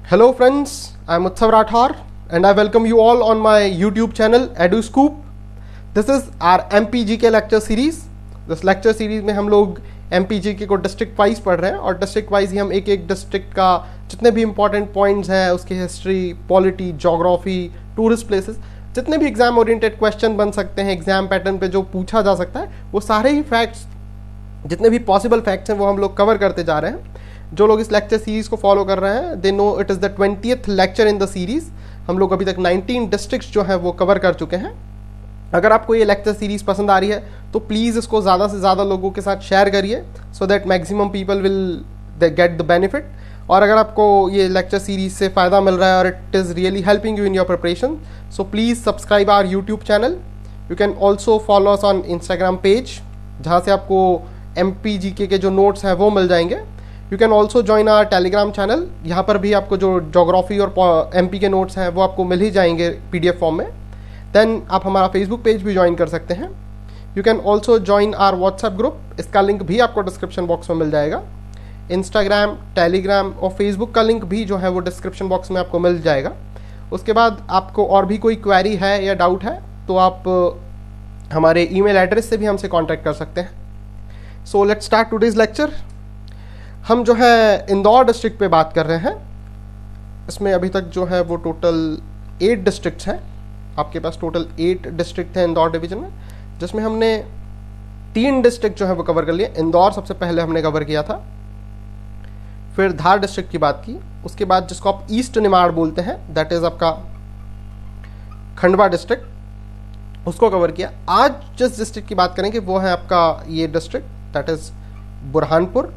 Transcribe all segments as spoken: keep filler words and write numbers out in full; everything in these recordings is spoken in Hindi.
Hello friends, I am Utsav Rathar and I welcome you all on my YouTube channel EduScoop. This is our M P G K lecture series. This lecture series में हम लोग M P G K को डिस्ट्रिक्ट वाइज पढ़ रहे हैं और डिस्ट्रिक्ट वाइज ही हम एक एक डिस्ट्रिक्ट का जितने भी इंपॉर्टेंट पॉइंट्स हैं, उसकी history, polity, geography, tourist places, जितने भी एग्जाम ओरिएंटेड क्वेश्चन बन सकते हैं एग्जाम पैटर्न पे जो पूछा जा सकता है, वो सारे ही फैक्ट्स, जितने भी पॉसिबल फैक्ट्स हैं वो हम लोग कवर करते जा रहे हैं. जो लोग इस लेक्चर सीरीज को फॉलो कर रहे हैं they know it is the twentieth lecture in the series. हम लोग अभी तक नाइनटीन डिस्ट्रिक्ट्स जो हैं वो कवर कर चुके हैं. अगर आपको ये लेक्चर सीरीज पसंद आ रही है तो प्लीज़ इसको ज़्यादा से ज़्यादा लोगों के साथ शेयर करिए so that maximum people will get the benefit. और अगर आपको ये लेक्चर सीरीज से फ़ायदा मिल रहा है और it is really helping you in your preparation, so please subscribe our YouTube channel. You can also follow us on Instagram page, जहाँ से आपको एम पी जी के के जो नोट्स हैं वो मिल जाएंगे. You can also join our Telegram channel. यहाँ पर भी आपको जो जोग्राफी और एमपी के नोट्स हैं वो आपको मिल ही जाएंगे पीडीएफ फॉर्म में. देन आप हमारा फेसबुक पेज भी ज्वाइन कर सकते हैं. You can also join our WhatsApp group. इसका लिंक भी आपको डिस्क्रिप्शन बॉक्स में मिल जाएगा. इंस्टाग्राम, टेलीग्राम और फेसबुक का लिंक भी जो है वो डिस्क्रिप्शन बॉक्स में आपको मिल जाएगा. उसके बाद आपको और भी कोई क्वेरी है या डाउट है तो आप हमारे ईमेल एड्रेस से भी हमसे कॉन्टैक्ट कर सकते हैं. So let's start today's lecture. हम जो है इंदौर डिस्ट्रिक्ट पे बात कर रहे हैं. इसमें अभी तक जो है वो टोटल एट डिस्ट्रिक्ट्स हैं. आपके पास टोटल एट डिस्ट्रिक्ट हैं इंदौर डिवीजन में, जिसमें हमने तीन डिस्ट्रिक्ट जो है वो कवर कर लिए. इंदौर सबसे पहले हमने कवर किया था, फिर धार डिस्ट्रिक्ट की बात की, उसके बाद जिसको आप ईस्ट निमाड़ बोलते हैं दैट इज आपका खंडवा डिस्ट्रिक्ट, उसको कवर किया. आज जिस डिस्ट्रिक्ट की बात करेंगे वो है आपका ये डिस्ट्रिक्ट दैट इज बुरहानपुर.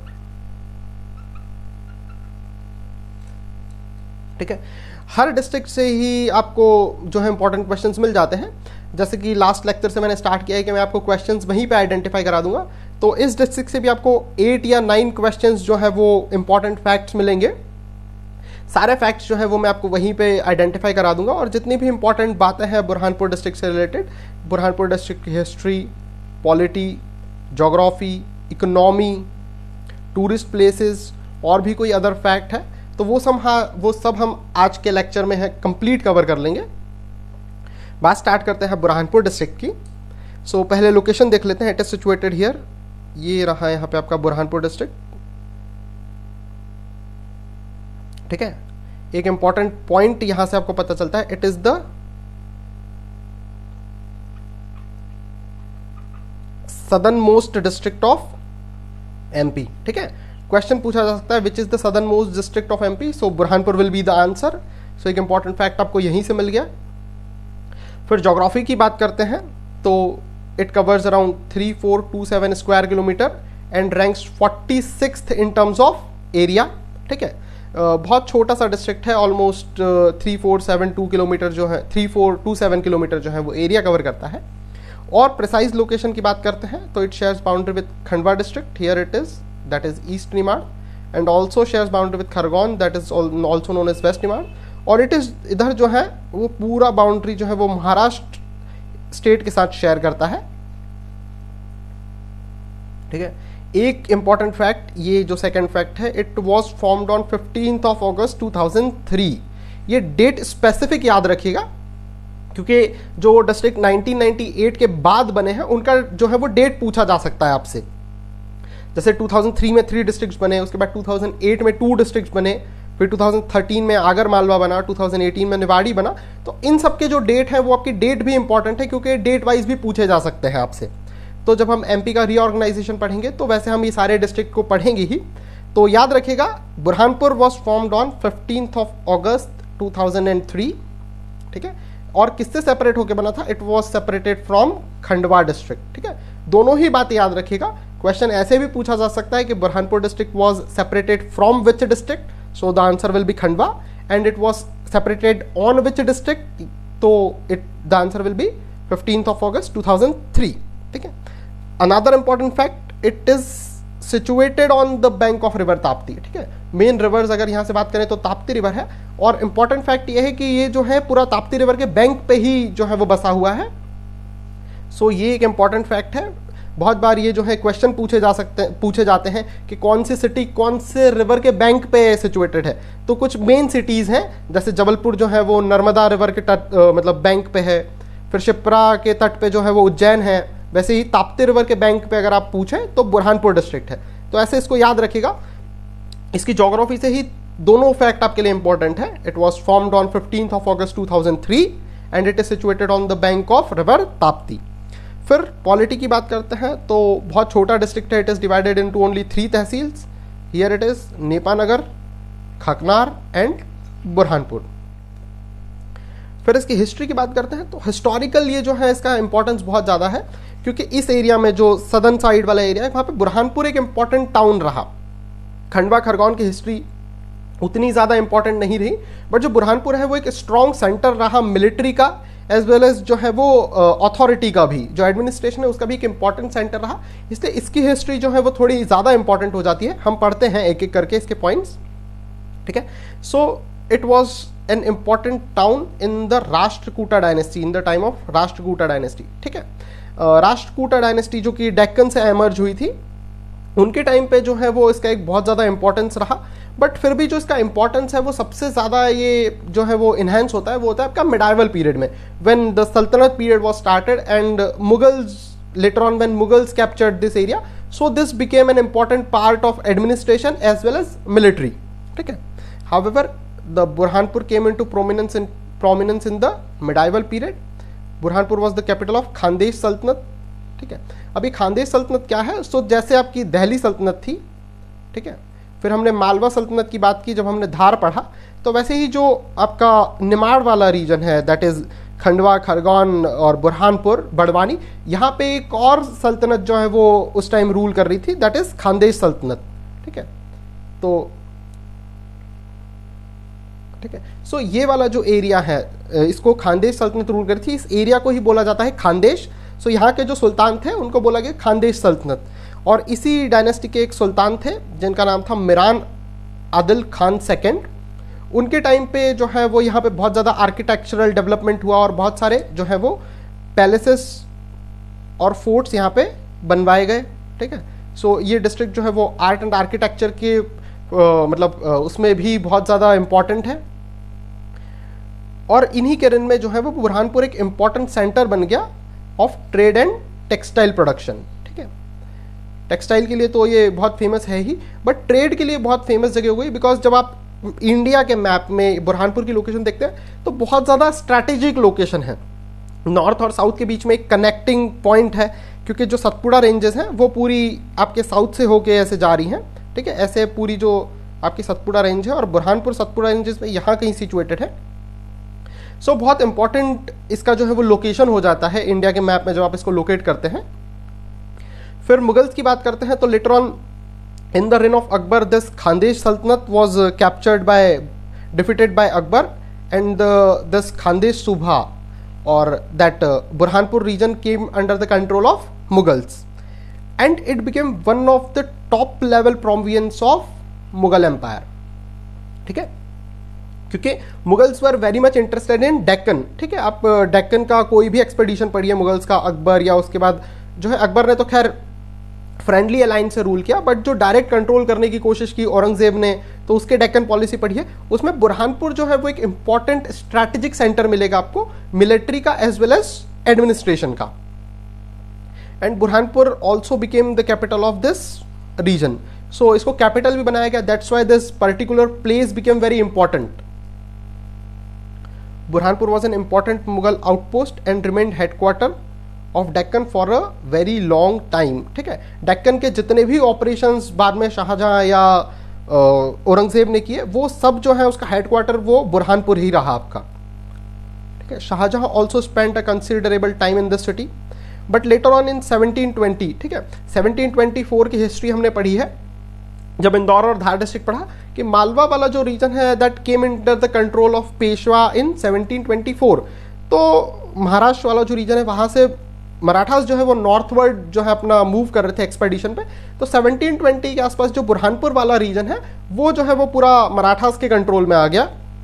ठीक है, हर डिस्ट्रिक्ट से ही आपको जो है इंपॉर्टेंट क्वेश्चंस मिल जाते हैं. जैसे कि लास्ट लेक्चर से मैंने स्टार्ट किया है कि मैं आपको क्वेश्चंस वहीं पे आइडेंटिफाई करा दूंगा, तो इस डिस्ट्रिक्ट से भी आपको एट या नाइन क्वेश्चंस जो है वो इंपॉर्टेंट फैक्ट्स मिलेंगे. सारे फैक्ट्स जो है वो मैं आपको वहीं पे आइडेंटिफाई करा दूंगा और जितनी भी इंपॉर्टेंट बातें हैं बुरहानपुर डिस्ट्रिक्ट से रिलेटेड, बुरहानपुर डिस्ट्रिक्ट की history, polity, geography, economy, tourist places और भी कोई अदर फैक्ट है तो वो सब वो सब हम आज के लेक्चर में है कंप्लीट कवर कर लेंगे. बात स्टार्ट करते हैं बुरहानपुर डिस्ट्रिक्ट की. सो so, पहले लोकेशन देख लेते हैं. It is situated here. ये रहा यहाँ पे आपका बुरहानपुर डिस्ट्रिक्ट. ठीक है, एक इंपॉर्टेंट पॉइंट यहां से आपको पता चलता है, it is the southernmost district of MP. ठीक है, क्वेश्चन पूछा जा सकता है which is the southernmost district of MP, so Burhanpur will be the answer. So एक इंपॉर्टेंट फैक्ट आपको यहीं से मिल गया. फिर ज्योग्राफी की बात करते हैं तो it covers around three four two seven square kilometre and ranks forty sixth in terms of area. ठीक है, uh, बहुत छोटा सा डिस्ट्रिक्ट है, almost three four seven two kilometre जो है three four two seven kilometre जो है वो एरिया कवर करता है. और प्रिसाइज लोकेशन की बात करते हैं तो it shares boundary with Khandwa district. Here it is that is East Nimar and also shares boundary with Khargone that is also known as West Nimar. और it is इधर जो है वो पूरा बाउंड्री जो है वो महाराष्ट्र स्टेट के साथ शेयर करता है. ठीक है, एक इंपॉर्टेंट फैक्ट, ये जो सेकंड फैक्ट है, it was formed on fifteenth of August two thousand three. ये डेट स्पेसिफिक याद रखिएगा क्योंकि जो डिस्ट्रिक्ट नाइनटीन नाइंटी एट के बाद बने हैं उनका जो है वो डेट पूछा जा सकता है आपसे. जैसे टू थाउजेंड थ्री में थ्री डिस्ट्रिक्ट्स बने, उसके बाद टू थाउजेंड एट में टू डिस्ट्रिक्ट्स बने, फिर टू थाउजेंड थर्टीन में आगर मालवा बना, टू थाउजेंड एटीन में निवाड़ी बना. तो इन सब के जो डेट है वो आपकी डेट भी इंपॉर्टेंट है क्योंकि डेट वाइज भी पूछे जा सकते हैं आपसे. तो जब हम एमपी का रीऑर्गेनाइजेशन पढ़ेंगे तो वैसे हम ये सारे डिस्ट्रिक्ट को पढ़ेंगे ही. तो याद रखिएगा Burhanpur was formed on fifteenth of August two thousand three. ठीक है, और किससे सेपरेट होकर बना था? It was separated from Khandwa district. ठीक है, दोनों ही बात याद रखिएगा. क्वेश्चन ऐसे भी पूछा जा सकता है कि Burhanpur district was separated from which district, so the answer will be Khandwa. And it was separated on which district, तो it the answer will be fifteenth of August two thousand three. ठीक है, another important fact, it is situated on the bank of river Tapti. ठीक है, मेन रिवर्स अगर यहाँ से बात करें तो ताप्ती रिवर है. और इंपॉर्टेंट फैक्ट ये है कि ये जो है पूरा ताप्ती रिवर के बैंक पे ही जो है वो बसा हुआ है. सो so, ये एक इंपॉर्टेंट फैक्ट है. बहुत बार ये जो है क्वेश्चन पूछे जा सकते हैं पूछे जाते हैं कि कौन सी सिटी कौन से रिवर के बैंक पे सिचुएटेड है। तो कुछ मेन सिटीज़ हैं, जैसे जबलपुर जो है वो नर्मदा रिवर के तट मतलब बैंक पे है, फिर शिप्रा के तट पे जो है वो उज्जैन है, वैसे ही ताप्ती रिवर के बैंक पे अगर आप पूछें तो बुरहानपुर डिस्ट्रिक्ट है। तो ऐसे इसको याद रखिएगा। इसकी ज्योग्राफी से ही दोनों फैक्ट आपके लिए इंपॉर्टेंट है। It was formed on fifteenth of August two thousand three and it is situated on the bank of river Tapti. फिर पॉलिटी की बात करते हैं तो बहुत छोटा डिस्ट्रिक्ट है। It is divided into only three tehsils. Here it is Nepanagar, Khaknar and Burhanpur. फिर इसकी हिस्ट्री की बात करते हैं तो हिस्टोरिकल ये जो है इसका इंपॉर्टेंस बहुत ज़्यादा है, क्योंकि इस एरिया में जो सदर्न साइड वाला एरिया है वहाँ पे बुरहानपुर एक इंपॉर्टेंट टाउन रहा। खंडवा खरगोन की हिस्ट्री उतनी ज़्यादा इंपॉर्टेंट नहीं रही, बट जो बुरहानपुर है वो एक स्ट्रॉन्ग सेंटर रहा मिलिट्री का, एज वेल एज जो है वो अथॉरिटी का भी, जो एडमिनिस्ट्रेशन है उसका भी एक इंपॉर्टेंट सेंटर रहा। इसलिए इसकी हिस्ट्री जो है वो थोड़ी ज़्यादा इंपॉर्टेंट हो जाती है। हम पढ़ते हैं एक एक करके इसके पॉइंट्स, ठीक है। So it was an important town in the Rashtrakuta dynasty, in the time of Rashtrakuta dynasty, ठीक है। राष्ट्रकूटा डायनेस्टी जो कि डेक्कन से एमर्ज हुई थी, उनके टाइम पे जो है वो इसका एक बहुत ज़्यादा इंपॉर्टेंस रहा। बट फिर भी जो इसका इंपॉर्टेंस है वो सबसे ज़्यादा ये जो है वो इन्हेंस होता है, वो होता है आपका मिडाइवल पीरियड में, व्हेन द सल्तनत period was started and Mughals later on when Mughals captured this area, so this became an important part of administration as well as military, ठीक है। However, the Burhanpur came into prominence in prominence in the medieval period. Burhanpur was the capital of Khandesh सल्तनत, ठीक है। अभी खानदेश सल्तनत क्या है, सो so, जैसे आपकी दिल्ली सल्तनत थी, ठीक है, फिर हमने मालवा सल्तनत की बात की जब हमने धार पढ़ा, तो वैसे ही जो आपका निमाड़ वाला रीजन है, दैट इज खंडवा, खरगोन और बुरहानपुर, बड़वानी, यहाँ पे एक और सल्तनत जो है वो उस टाइम रूल कर रही थी, दैट इज खानदेश सल्तनत, ठीक है। तो ठीक है, सो so, ये वाला जो एरिया है इसको खानदेश सल्तनत रूल करी थी। इस एरिया को ही बोला जाता है खानदेश। सो so, यहाँ के जो सुल्तान थे उनको बोला गया खानदेश सल्तनत, और इसी डायनेस्टी के एक सुल्तान थे जिनका नाम था मिरान आदिल खान सेकेंड। उनके टाइम पे जो है वो यहाँ पे बहुत ज़्यादा आर्किटेक्चरल डेवलपमेंट हुआ और बहुत सारे जो है वो पैलेसेस और फोर्ट्स यहाँ पे बनवाए गए, ठीक है। सो so, ये डिस्ट्रिक्ट जो है वो आर्ट एंड आर्किटेक्चर के आ, मतलब आ, उसमें भी बहुत ज़्यादा इम्पॉर्टेंट है। और इन्हीं के रन में जो है वो बुरहानपुर एक इम्पॉर्टेंट सेंटर बन गया of trade and textile production, ठीक है। टेक्सटाइल के लिए तो ये बहुत फेमस है ही, बट ट्रेड के लिए बहुत फेमस जगह हो गई, बिकॉज जब आप इंडिया के मैप में बुरहानपुर की लोकेशन देखते हैं तो बहुत ज़्यादा स्ट्रैटेजिक लोकेशन है। नॉर्थ और साउथ के बीच में एक कनेक्टिंग पॉइंट है, क्योंकि जो सतपुड़ा रेंजेस हैं वो पूरी आपके साउथ से होके ऐसे जा रही हैं, ठीक है। ऐसे पूरी जो आपकी सतपुड़ा रेंज है और बुरहानपुर सतपुड़ा रेंजेस में यहाँ कहीं सिचुएटेड है। सो so, बहुत इंपॉर्टेंट इसका जो है वो लोकेशन हो जाता है इंडिया के मैप में जब आप इसको लोकेट करते हैं। फिर मुगल्स की बात करते हैं तो later on in the reign of Akbar this Khandesh सल्तनत was captured by defeated by Akbar and this Khandesh सूबा और that Burhanpur region came under the control of Mughals and it became one of the top level province of Mughal empire, ठीक है, क्योंकि Mughals were very much interested in Deccan, ठीक है। आप डेक्कन का कोई भी एक्सपेडिशन पढ़िए मुगल्स का, अकबर या उसके बाद जो है अकबर ने तो खैर फ्रेंडली अलायंस से रूल किया, बट जो डायरेक्ट कंट्रोल करने की कोशिश की औरंगजेब ने, तो उसके डेक्कन पॉलिसी पढ़िए, उसमें बुरहानपुर जो है वो एक इंपॉर्टेंट स्ट्रैटेजिक सेंटर मिलेगा आपको, मिलिट्री का एज वेल एज एडमिनिस्ट्रेशन का। And Burhanpur also became the capital of this region. So इसको कैपिटल भी बनाया गया, that's why this particular place became very important. Burhanpur was an important Mughal outpost and remained headquarter of Deccan for a very long time, ठीक है। डेक्कन के जितने भी ऑपरेशंस बाद में शाहजहां या औरंगजेब ने किए, वो सब जो है उसका हेडक्वार्टर वो बुरहानपुर ही रहा आपका, ठीक है। Shahjahan also spent a considerable time in this city, but later on in seventeen twenty, ठीक है, सेवनटीन ट्वेंटी फोर की हिस्ट्री हमने पढ़ी है जब इंदौर और धार डिस्ट्रिक्ट पढ़ा कि मालवा वाला जो रीजन है that came under the control of Peshwa in seventeen twenty four. तो महाराष्ट्र वाला जो रीजन है वहाँ से मराठास जो है वो नॉर्थवर्ड जो है अपना मूव कर रहे थे एक्सपेडिशन पे, तो सेवनटीन ट्वेंटी के आसपास जो बुरहानपुर वाला रीजन है वो जो है वो पूरा मराठास के कंट्रोल में आ गया।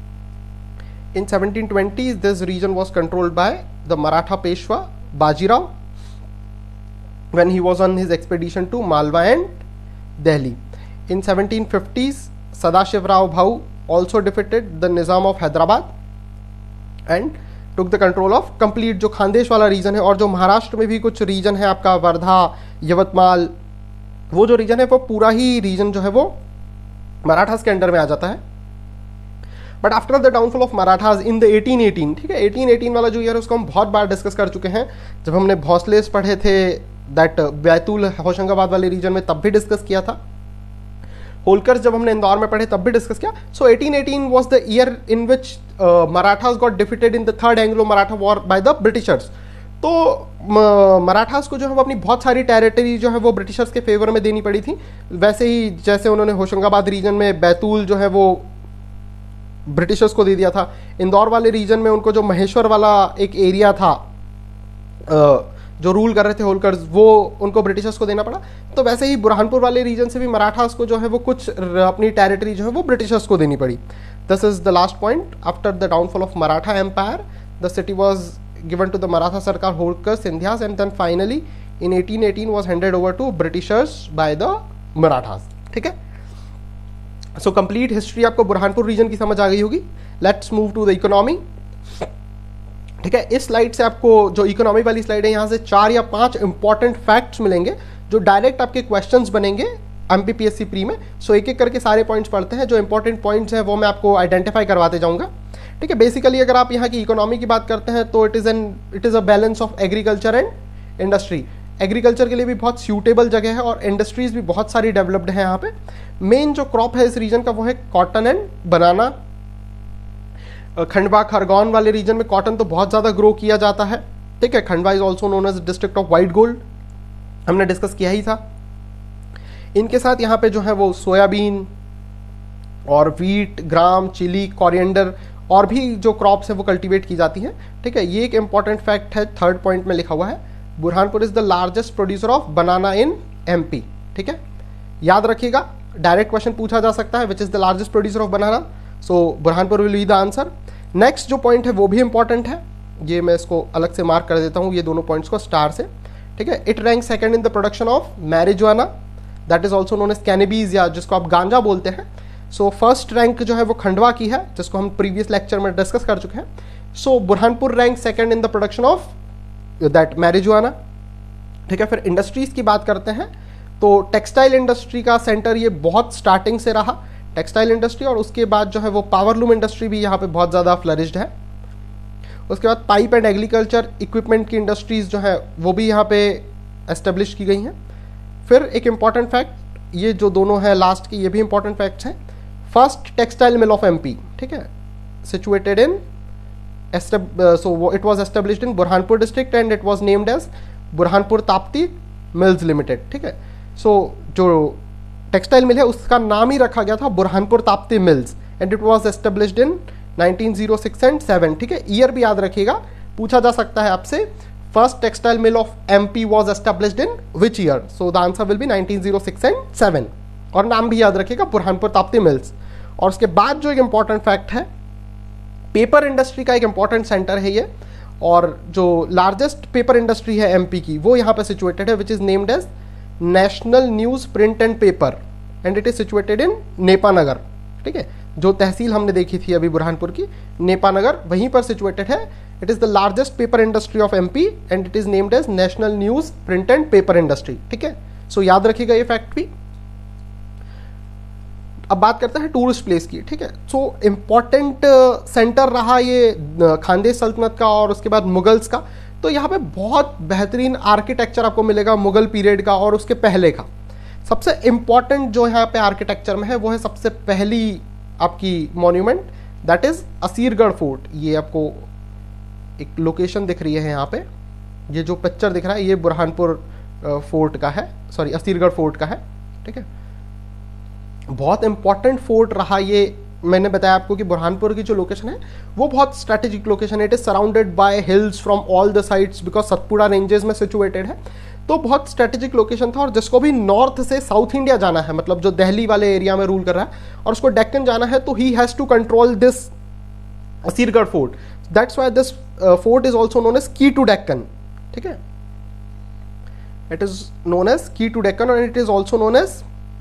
In seventeen twenty this region was controlled by the Maratha Peshwa Bajirao. when he was on his expedition to Malwa and Delhi. In seventeen fifties, Sadashiv Rao Bhau also defeated the Nizam of Hyderabad and took the control of complete जो खानदेश वाला रीजन है, और जो महाराष्ट्र में भी कुछ रीजन है आपका वर्धा, यवतमाल, वो जो रीजन है वो पूरा ही रीजन जो है वो मराठास के अंडर में आ जाता है. But after the downfall of Marathas in the eighteen eighteen, ठीक है, एटीन एटीन वाला जो ईयर है उसको हम बहुत बार डिस्कस कर चुके हैं. जब हमने भोसलेस पढ़े थे दैट बैतूल होशंगाबाद वाले रीजन में, तब भी डिस्कस किया था. होलकर्स जब हमने इंदौर में पढ़े तब भी डिस्कस किया. So eighteen eighteen was the year in which Marathas got defeated in the third Anglo Maratha war by the Britishers. तो मराठास को जो है वो अपनी बहुत सारी टेरिटरी जो है वो ब्रिटिशर्स के फेवर में देनी पड़ी थी. वैसे ही जैसे उन्होंने होशंगाबाद रीजन में बैतूल जो है वो ब्रिटिशर्स को दे दिया था, इंदौर वाले रीजन में उनको जो महेश्वर वाला एक एरिया था जो रूल कर रहे थे होलकर्स, वो उनको ब्रिटिशर्स को देना पड़ा. तो वैसे ही बुरहानपुर वाले रीजन से भी मराठास को जो है वो कुछ अपनी टेरिटरी जो है वो ब्रिटिशर्स को देनी पड़ी. This is the last point. After the downfall of Maratha empire, the city was given to the Maratha Sarkar Holkar Sindhyas, and then finally in eighteen eighteen was handed over to Britishers by the Marathas. ठीक है, so complete history आपको बुरहानपुर रीजन की समझ आ गई होगी. Let's move to the economy. ठीक है, इस स्लाइड से आपको जो इकोनॉमी वाली स्लाइड है यहाँ से चार या पांच इंपॉर्टेंट फैक्ट्स मिलेंगे जो डायरेक्ट आपके क्वेश्चंस बनेंगे एमपीपीएससी प्री में. सो so, एक एक करके सारे पॉइंट्स पढ़ते हैं. जो इंपॉर्टेंट पॉइंट्स हैं वो मैं आपको आइडेंटिफाई करवाते जाऊंगा. ठीक है, बेसिकली अगर आप यहाँ की इकोनॉमी की बात करते हैं तो it is an it is a balance of agriculture and industry. Agriculture के लिए भी बहुत सूटेबल जगह है और इंडस्ट्रीज भी बहुत सारी डेवलप्ड है यहाँ पे. मेन जो क्रॉप है इस रीजन का वो है cotton and banana. Khandwa Khargone वाले रीजन में कॉटन तो बहुत ज़्यादा ग्रो किया जाता है. ठीक है, Khandwa is also known as district of white gold, हमने डिस्कस किया ही था. इनके साथ यहाँ पे जो है वो सोयाबीन और वीट, ग्राम, चिली, कोरिएंडर और भी जो क्रॉप्स है वो कल्टीवेट की जाती हैं. ठीक है, ये एक इंपॉर्टेंट फैक्ट है, थर्ड पॉइंट में लिखा हुआ है. Burhanpur is the largest producer of banana in MP. ठीक है, याद रखिएगा, डायरेक्ट क्वेश्चन पूछा जा सकता है which is the largest producer of banana. So Burhanpur will be the answer. Next जो पॉइंट है वो भी इंपॉर्टेंट है, ये मैं इसको अलग से मार्क कर देता हूँ, ये दोनों पॉइंट्स को स्टार से. ठीक है, it rank second in the production of marijuana, that is also known as cannabis या जिसको आप गांजा बोलते हैं. सो फर्स्ट रैंक जो है वो खंडवा की है जिसको हम प्रीवियस लेक्चर में डिस्कस कर चुके हैं. So Burhanpur rank second in the production of that marijuana. ठीक है, फिर इंडस्ट्रीज की बात करते हैं तो टेक्सटाइल इंडस्ट्री का सेंटर ये बहुत स्टार्टिंग से रहा, टेक्सटाइल इंडस्ट्री, और उसके बाद जो है वो पावरलूम इंडस्ट्री भी यहाँ पे बहुत ज़्यादा फ्लरिश्ड है. उसके बाद पाइप एंड एग्रीकल्चर इक्विपमेंट की इंडस्ट्रीज जो है वो भी यहाँ पे एस्टेब्लिश की गई हैं. फिर एक इंपॉर्टेंट फैक्ट, ये जो दोनों हैं लास्ट की ये भी इंपॉर्टेंट फैक्ट्स हैं. First textile mill of MP, ठीक है, situated in so it was established in Burhanpur district and it was named as Burhanpur Tapti mills limited. ठीक है, सो so, जो टेक्सटाइल मिल है उसका नाम ही रखा गया था Burhanpur Tapti mills and it was established in nineteen o six and seven. ठीक है, ईयर भी याद रखिएगा, पूछा जा सकता है आपसे first textile mill of MP was established in which year. So the answer will be nineteen o six and seven, और नाम भी याद रखिएगा बुरहानपुर ताप्ती मिल्स. और उसके बाद जो एक इंपॉर्टेंट फैक्ट है, पेपर इंडस्ट्री का एक इंपॉर्टेंट सेंटर है ये, और जो लार्जेस्ट पेपर इंडस्ट्री है एमपी की वो यहाँ पे सिचुएटेड है which is named as national newsprint and paper and it is situated in Nepanagar. ठीक है, जो तहसील हमने देखी थी अभी बुरहानपुर की, नेपानगर, वहीं पर सिचुएटेड है. It is the largest paper industry of MP and it is named as national newsprint and paper industry. ठीक है, सो याद रखिएगा ये फैक्ट भी. अब बात करते हैं टूरिस्ट प्लेस की. ठीक है, सो इम्पॉर्टेंट सेंटर रहा ये खानदेश सल्तनत का और उसके बाद मुगल्स का. तो यहाँ पे बहुत बेहतरीन आर्किटेक्चर आपको मिलेगा मुगल पीरियड का और उसके पहले का. सबसे इम्पॉर्टेंट जो यहाँ पे आर्किटेक्चर में है वो है सबसे पहली आपकी monument, that is Asirgarh fort. ये आपको एक लोकेशन दिख रही है यहाँ पे, ये जो पिक्चर दिख रहा है ये बुरहानपुर फोर्ट का है, सॉरी असीरगढ़ फोर्ट का है. ठीक है, बहुत इंपॉर्टेंट फोर्ट रहा ये. मैंने बताया आपको कि बुरहानपुर की जो लोकेशन है वो बहुत स्ट्रेटेजिक लोकेशन है. It is surrounded by hills from all the sides because Satpura ranges में सिचुएटेड है. तो बहुत स्ट्रेटेजिक लोकेशन था, और जिसको भी नॉर्थ से साउथ इंडिया जाना है, मतलब जो दिल्ली वाले एरिया में रूल कर रहा है और उसको डेक्कन जाना है, तो ही has to control this Asirgarh fort. That's why this fort is also known as key to Deccan. ठीक है, it is known as key to Deccan और it is also known as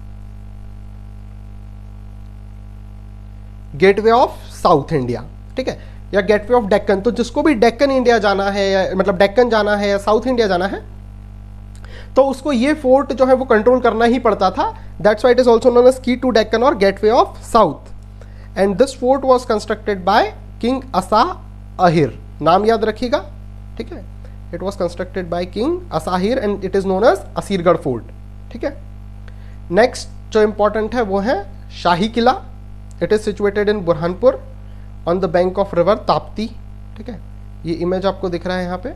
gateway of south India, ठीक है, या गेटवे ऑफ डेक्कन। तो जिसको भी डेक्कन इंडिया जाना है या मतलब डेक्कन जाना है या साउथ इंडिया जाना है तो उसको ये फोर्ट जो है वो कंट्रोल करना ही पड़ता था। That's why it is also known as key to Deccan और gateway of south. And this fort was constructed by king Asa Ahir, नाम याद रखिएगा, ठीक है। It was constructed by king Asahir and it is known as Asirgarh fort, ठीक है। नेक्स्ट जो इंपॉर्टेंट है वो है Shahi Qila. It is situated in Burhanpur on the bank of river Tapti, ठीक है। ये इमेज आपको दिख रहा है यहाँ पे,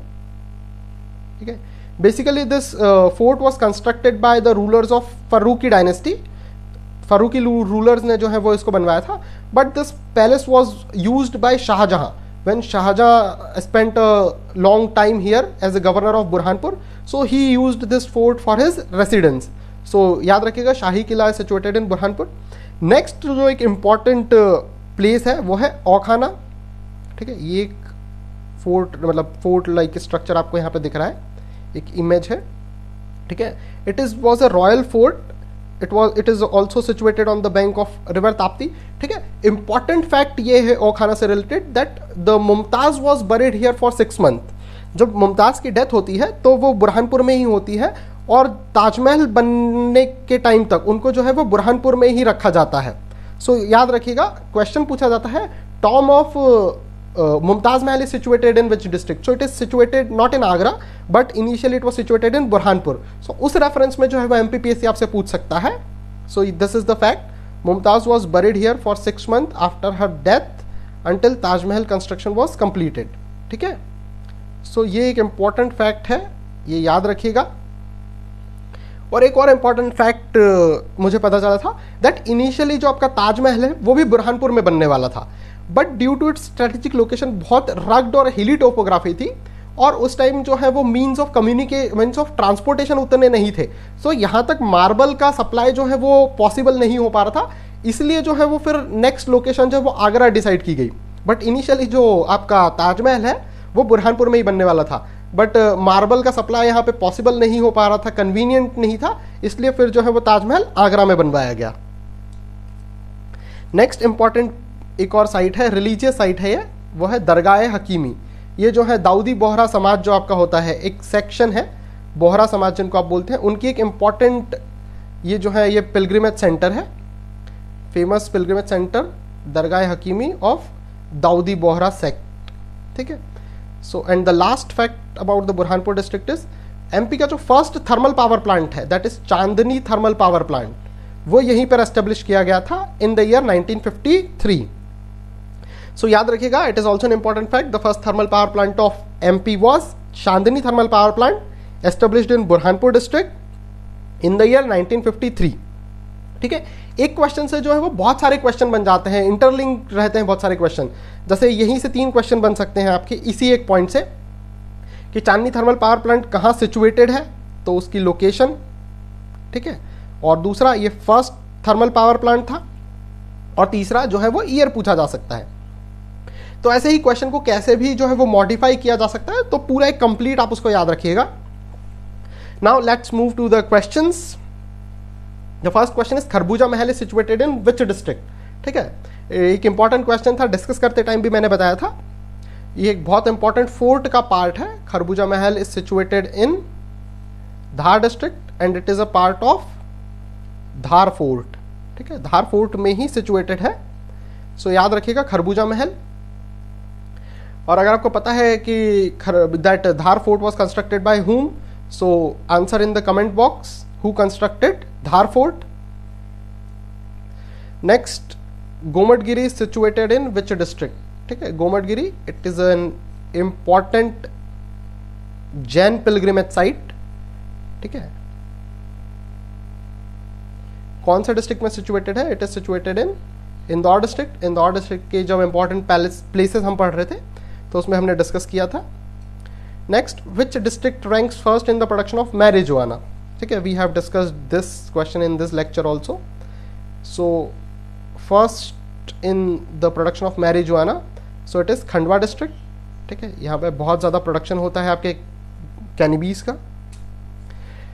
ठीक है। Basically this fort was constructed by the rulers of Farooqui dynasty. Farooqui rulers ने जो है वो इसको बनवाया था। But this palace was used by Shahjahan when Shahjahan spent a long time here as a governor of Burhanpur, so he used this fort for his residence. So याद रखिएगा शाही किला is situated in Burhanpur. Next जो एक important place है वो है औखाना, ठीक है। ये एक फोर्ट मतलब फोर्ट लाइक स्ट्रक्चर आपको यहाँ पे दिख रहा है, एक इमेज है, ठीक है। It is was a royal fort. It was it is also situated on the bank of river Tapti, ठीक है। इंपॉर्टेंट फैक्ट ये है औखाना से related that the Mumtaz was buried here for six month. जब मुमताज की डेथ होती है तो वो बुरहानपुर में ही होती है और ताजमहल बनने के टाइम तक उनको जो है वो बुरहानपुर में ही रखा जाता है। सो so, याद रखिएगा, क्वेश्चन पूछा जाता है Tom of Mumtaz Mahal is situated in which district. So it is situated not in Agra but initially it was situated in Burhanpur. So उस रेफरेंस में जो है वो एमपीपीएससी आपसे पूछ सकता है। So this is the fact, Mumtaz was buried here for six month after her death until Taj Mahal construction was completed, ठीक है। सो ये एक इंपॉर्टेंट फैक्ट है, ये याद रखिएगा। और एक और इंपॉर्टेंट फैक्ट uh, मुझे पता चला था दैट इनिशियली जो आपका ताजमहल है वो भी बुरहानपुर में बनने वाला था, but due to its strategic location बहुत रग्ड और हिली टोपोग्राफी थी और उस टाइम जो है वो means of communica means of transportation उतने नहीं थे। सो so, यहाँ तक मार्बल का सप्लाई जो है वो पॉसिबल नहीं हो पा रहा था, इसलिए जो है वो फिर नेक्स्ट लोकेशन जो है वो आगरा डिसाइड की गई। बट इनिशियली जो आपका ताजमहल है वो बुरहानपुर में ही बनने वाला था, बट मार्बल का सप्लाई यहाँ पे पॉसिबल नहीं हो पा रहा था, कन्वीनियंट नहीं था, इसलिए फिर जो है वो ताजमहल आगरा में बनवाया गया। नेक्स्ट इंपॉर्टेंट एक और साइट है, रिलीजियस साइट है ये, वो है दरगाह हकीमी। ये जो है दाऊदी बोहरा समाज जो आपका होता है, एक सेक्शन है बोहरा समाज जिनको आप बोलते हैं, उनकी एक इम्पॉर्टेंट ये जो है ये पिलग्रिमेज सेंटर है, famous pilgrimage centre Dargah Hakimi of Dawoodi Bohra sect, ठीक है। So and the last fact about the Burhanpur district is MP का जो फर्स्ट थर्मल पावर प्लांट है that is Chandni thermal power plant, वो यहीं पर एस्टेब्लिश किया गया था in the year nineteen fifty three. So so, याद रखिएगा, it is also an important fact, the first thermal power plant of MP was Chandni thermal power plant established in Burhanpur district in the year nineteen fifty three, ठीक है। एक क्वेश्चन से जो है वो बहुत सारे क्वेश्चन बन जाते हैं, इंटरलिंक रहते हैं बहुत सारे क्वेश्चन। जैसे यहीं से तीन क्वेश्चन बन सकते हैं आपके इसी एक पॉइंट से कि चांदनी थर्मल पावर प्लांट कहाँ सिचुएटेड है, तो उसकी लोकेशन, ठीक है। और दूसरा ये फर्स्ट थर्मल पावर प्लांट था, और तीसरा जो है वो ईयर पूछा जा सकता है। तो ऐसे ही क्वेश्चन को कैसे भी जो है वो मॉडिफाई किया जा सकता है, तो पूरा एक कंप्लीट आप उसको याद रखिएगा। Now let's move to the questions. The first question is Kharbuja Mahal is situated in which district, ठीक है। एक इंपॉर्टेंट क्वेश्चन था, डिस्कस करते टाइम भी मैंने बताया था, ये एक बहुत इंपॉर्टेंट फोर्ट का पार्ट है। Kharbuja Mahal is situated in Dhar district and it is a part of Dhar fort, ठीक है। धार फोर्ट में ही सिचुएटेड है। सो so, याद रखिएगा खरबूजा महल। और अगर आपको पता है कि that Dhar fort was constructed by whom, so answer in the comment box, who constructed Dhar fort. Next, Gommatgiri is situated in which district, ठीक है। Gommatgiri it is an important Jain pilgrimage site, ठीक है। कौन सा डिस्ट्रिक्ट में सिचुएटेड है? It is situated in Indore district. Indore district के जब इंपॉर्टेंट पैलेस प्लेसेस हम पढ़ रहे थे तो उसमें हमने डिस्कस किया था। Next, which district ranks first in the production of marijuana, ठीक है। We have discussed this question in this lecture also. So first in the production of marijuana, so it is Khandwa district, ठीक है। यहाँ पे बहुत ज़्यादा प्रोडक्शन होता है आपके कैनिबीज का।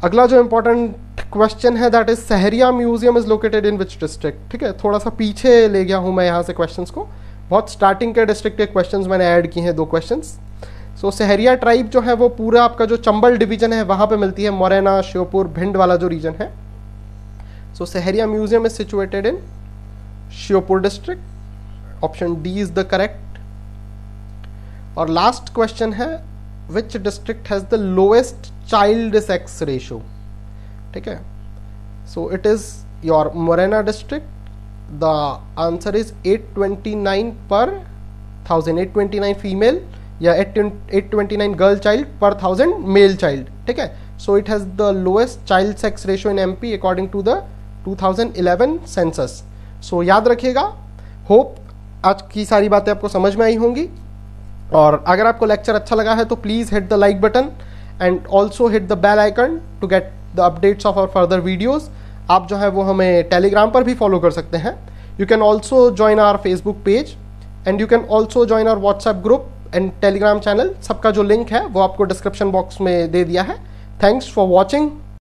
अगला जो इंपॉर्टेंट क्वेश्चन है that is Sahariya museum is located in which district. ठीक है, थोड़ा सा पीछे ले गया हूं मैं यहाँ से क्वेश्चंस को, बहुत स्टार्टिंग के डिस्ट्रिक्ट के क्वेश्चंस मैंने ऐड किए हैं, दो क्वेश्चंस। सो सहरिया ट्राइब जो है वो पूरा आपका जो चंबल डिवीजन है वहाँ पे मिलती है, मोरेना, श्योपुर, भिंड वाला जो रीजन है। So Sahariya museum is situated in Sheopur district, option D is the correct. और लास्ट क्वेश्चन है which district has the lowest child sex ratio. ठीक है, so it is your Morena district. The answer is eight twenty nine per thousand, eight twenty nine female या eight twenty nine girl child per thousand male child. ठीक है, so it has the lowest child sex ratio in MP according to the two thousand eleven census. So याद रखिएगा, होप आज की सारी बातें आपको समझ में आई होंगी। और अगर आपको लेक्चर अच्छा लगा है तो please hit the like button and also hit the bell icon to get the updates of our further videos. आप जो है वो हमें टेलीग्राम पर भी फॉलो कर सकते हैं। You can also join our Facebook page and you can also join our WhatsApp group and Telegram channel. सबका जो लिंक है वो आपको डिस्क्रिप्शन बॉक्स में दे दिया है। Thanks for watching.